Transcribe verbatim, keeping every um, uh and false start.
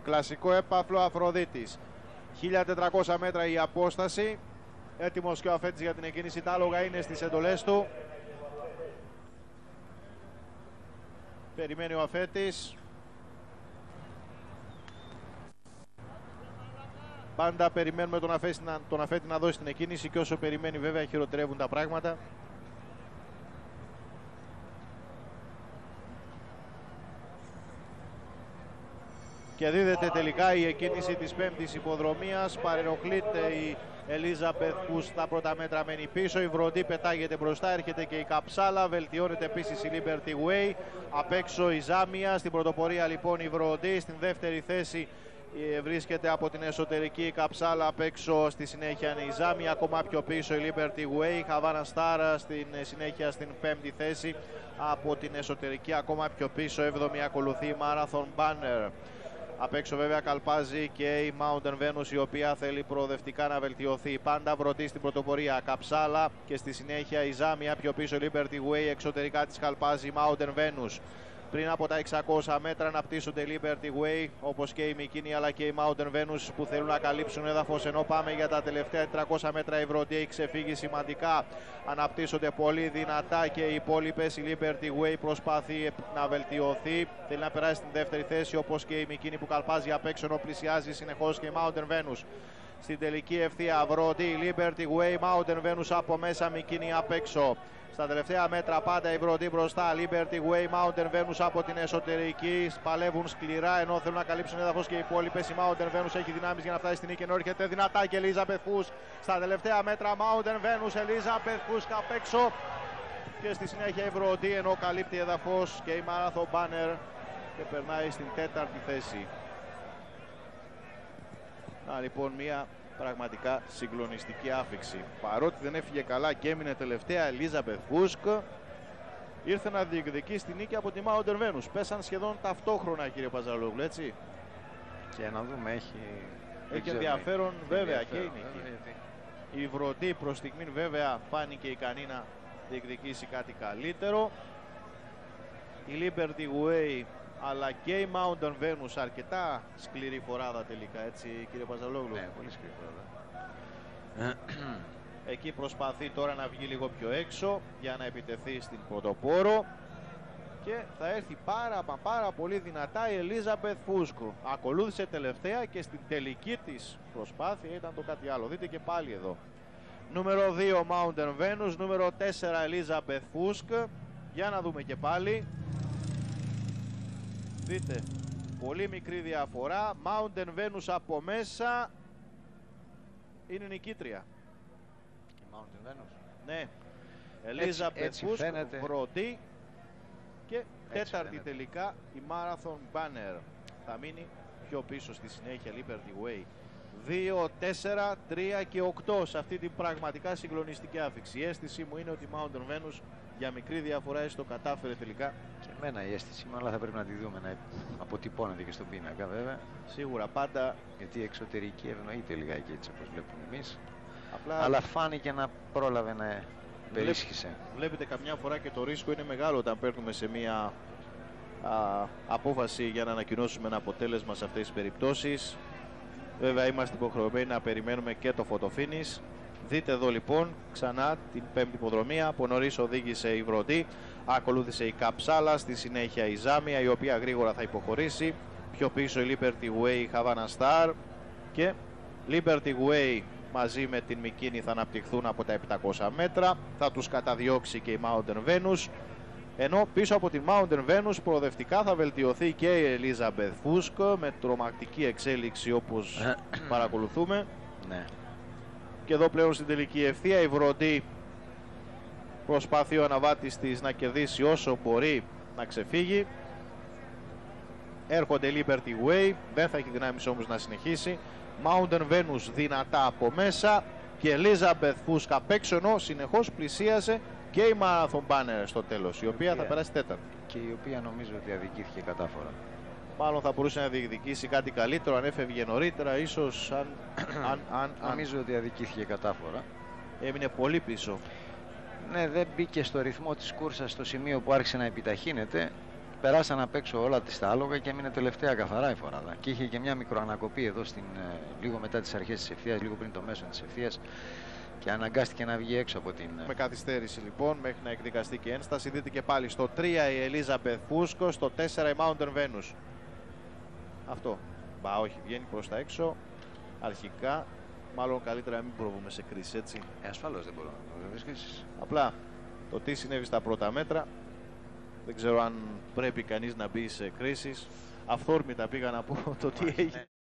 Κλασικό έπαθλο Αφροδίτης. χίλια τετρακόσια μέτρα η απόσταση. Έτοιμος και ο αφέτης για την εκκίνηση. Τα άλογα είναι στις εντολές του. Περιμένει ο αφέτης. Πάντα περιμένουμε τον αφέτη, τον αφέτη να δώσει την εκκίνηση και όσο περιμένει βέβαια χειροτερεύουν τα πράγματα. Και δίδεται τελικά η εκκίνηση της πέμπτης υποδρομίας. Παρενοχλείται η Ελίζαπεθ που στα πρώτα μέτρα μένει πίσω. Η Βροντί πετάγεται μπροστά, έρχεται και η Καψάλα. Βελτιώνεται επίσης η Liberty Way. Απ' έξω η Ζάμια. Στην πρωτοπορία λοιπόν η Βροντί. Στην δεύτερη θέση βρίσκεται από την εσωτερική η Καψάλα. Απ' έξω στη συνέχεια είναι η Ζάμια. Ακόμα πιο πίσω η Liberty Way. Χαβάνα Στάρα στην συνέχεια στην πέμπτη θέση. Από την εσωτερική ακόμα πιο πίσω έβδομη ακολουθεί η Marathon Banner. Απ' έξω βέβαια καλπάζει και η Mountain Venus, η οποία θέλει προοδευτικά να βελτιωθεί. Πάντα Βροντί στην πρωτοπορία, Καψάλα και στη συνέχεια η Ζάμια. Πιο πίσω Liberty Way, εξωτερικά της καλπάζει η Mountain Venus. Πριν από τα εξακόσια μέτρα αναπτύσσονται η Liberty Way, όπως και η Μικίνη αλλά και η Mountain Venus που θέλουν να καλύψουν έδαφος, ενώ πάμε για τα τελευταία τετρακόσια μέτρα. Η Βροντί έχει ξεφύγει σημαντικά, αναπτύσσονται πολύ δυνατά και οι υπόλοιπες. Η Liberty Way προσπαθεί να βελτιωθεί, θέλει να περάσει στην δεύτερη θέση, όπως και η Μικίνη που καλπάζει απ' έξω ενώ πλησιάζει συνεχώς και η Mountain Venus. Στην τελική ευθεία Βροντί, Liberty Way, Mountain Venus από μέσα, Μικίνη απ' έξω. Στα τελευταία μέτρα πάντα η Βροντί μπροστά, Liberty Way, Mountain Venus από την εσωτερική. Παλεύουν σκληρά ενώ θέλουν να καλύψουν έδαφος και οι υπόλοιπες. Η Mountain Venus έχει δυνάμεις για να φτάσει στην νίκη ενώ έρχεται δυνατά και Elizabeth Fusk. Στα τελευταία μέτρα Mountain Venus, Elizabeth Fusk απ' έξω. Και στη συνέχεια η Βροντί ενώ καλύπτει έδαφος και η Marathon Banner και περνάει στην τέταρτη θέση. Να λοιπόν μια πραγματικά συγκλονιστική άφιξη. Παρότι δεν έφυγε καλά και έμεινε τελευταία Elizabeth Fusk, ήρθε να διεκδικεί στη νίκη από τη Mountain Venus. Πέσαν σχεδόν ταυτόχρονα, κύριε Παζαλόγλου, έτσι. Και να δούμε, έχει, έχει ενδιαφέρον βέβαια και η νίκη. Γιατί... Η Βροντί προς στιγμήν βέβαια φάνηκε ικανή να διεκδικήσει κάτι καλύτερο. Η Liberty Way αλλά και η Mountain Venus αρκετά σκληρή φοράδα τελικά, έτσι κύριε Παζαλόγλου. Ναι, πολύ σκληρή φοράδα. Εκεί προσπαθεί τώρα να βγει λίγο πιο έξω για να επιτεθεί στην πρωτοπόρο και θα έρθει πάρα μα πάρα πολύ δυνατά η Elizabeth Fusk. Ακολούθησε τελευταία και στην τελική της προσπάθεια ήταν το κάτι άλλο. Δείτε και πάλι εδώ. Νούμερο δύο Mountain Venus, νούμερο τέσσερα Elizabeth Fusk. Για να δούμε και πάλι. Δείτε, πολύ μικρή διαφορά. Mountain Venus από μέσα είναι νικήτρια. Η Mountain Venus. Ναι. Elizabeth Fusk, Βροντί και τέταρτη φαίνεται. τελικά η Marathon Banner. Θα μείνει πιο πίσω στη συνέχεια Liberty Way. δύο, τέσσερα, τρία και οκτώ σε αυτή την πραγματικά συγκλονιστική άφιξη. Η αίσθησή μου είναι ότι η Mountain Venus για μικρή διαφορά έστω κατάφερε τελικά. Και εμένα η αίσθηση μου, αλλά θα πρέπει να τη δούμε να αποτυπώνεται και στον πίνακα βέβαια. Σίγουρα πάντα. Γιατί η εξωτερική ευνοείται λιγάκι έτσι όπως βλέπουμε εμείς. Απλά... Αλλά φάνηκε να πρόλαβε να περίσχυσε. Βλέπετε καμιά φορά και το ρίσκο είναι μεγάλο όταν παίρνουμε σε μια α, απόφαση για να ανακοινώσουμε ένα αποτέλεσμα σε αυτές τις περιπτώσεις. Βέβαια είμαστε υποχρεωμένοι να περιμένουμε και το φωτοφίνις. Δείτε εδώ λοιπόν ξανά την πέμπτη υποδρομία. Από νωρίς οδήγησε η Βροντί, ακολούθησε η Καψάλα, στη συνέχεια η Ζάμια η οποία γρήγορα θα υποχωρήσει. Πιο πίσω η Liberty Way, η Havana Star και Liberty Way μαζί με την Μικίνη θα αναπτυχθούν από τα επτακόσια μέτρα. Θα τους καταδιώξει και η Mountain Venus. Ενώ πίσω από τη Mountain Venus προοδευτικά θα βελτιωθεί και η Elizabeth Fusk με τρομακτική εξέλιξη όπως παρακολουθούμε. Ναι. Και εδώ πλέον στην τελική ευθεία η Βροντί προσπαθεί ο αναβάτης της να κερδίσει όσο μπορεί να ξεφύγει. Έρχονται Liberty Way, δεν θα έχει δυνάμεις όμως να συνεχίσει. Mountain Venus δυνατά από μέσα και Elizabeth Fusk απ' έξω, ενώ συνεχώς πλησίασε και η Marathon Banner στο τέλος, η οποία, οποία θα περάσει τέταρτη. Και η οποία νομίζω ότι αδικήθηκε κατάφορα. Μάλλον θα μπορούσε να διεκδικήσει κάτι καλύτερο αν έφευγε νωρίτερα, ίσως αν... αν, αν, αν νομίζω ότι αδικήθηκε κατάφορα. Έμεινε πολύ πίσω. Ναι, δεν μπήκε στο ρυθμό της κούρσας στο σημείο που άρχισε να επιταχύνεται. περάσαν απ' έξω όλα τις τα άλογα και έμεινε τελευταία καθαρά η φοράδα. Και είχε και μια μικροανακοπή εδώ στην, ε, λίγο μετά τις αρχές της ευθείας, λίγο πριν το μέσο της ευθείας. Και αναγκάστηκε να βγει έξω από την... Με καθυστέρηση λοιπόν μέχρι να εκδικαστεί και ένσταση. Δείτε και πάλι στο τρία η Elizabeth Fusco, στο τέσσερα η Mountain Venus. Αυτό. Μπα, όχι, βγαίνει προς τα έξω. Αρχικά, μάλλον καλύτερα να μην προβούμε σε κρίση, έτσι. Ε, ασφαλώς δεν μπορώ να βρεις κρίσεις. Απλά το τι συνέβη στα πρώτα μέτρα. Δεν ξέρω αν πρέπει κανείς να μπει σε κρίσεις. Αυθόρμητα πήγα να πω το τι έγινε.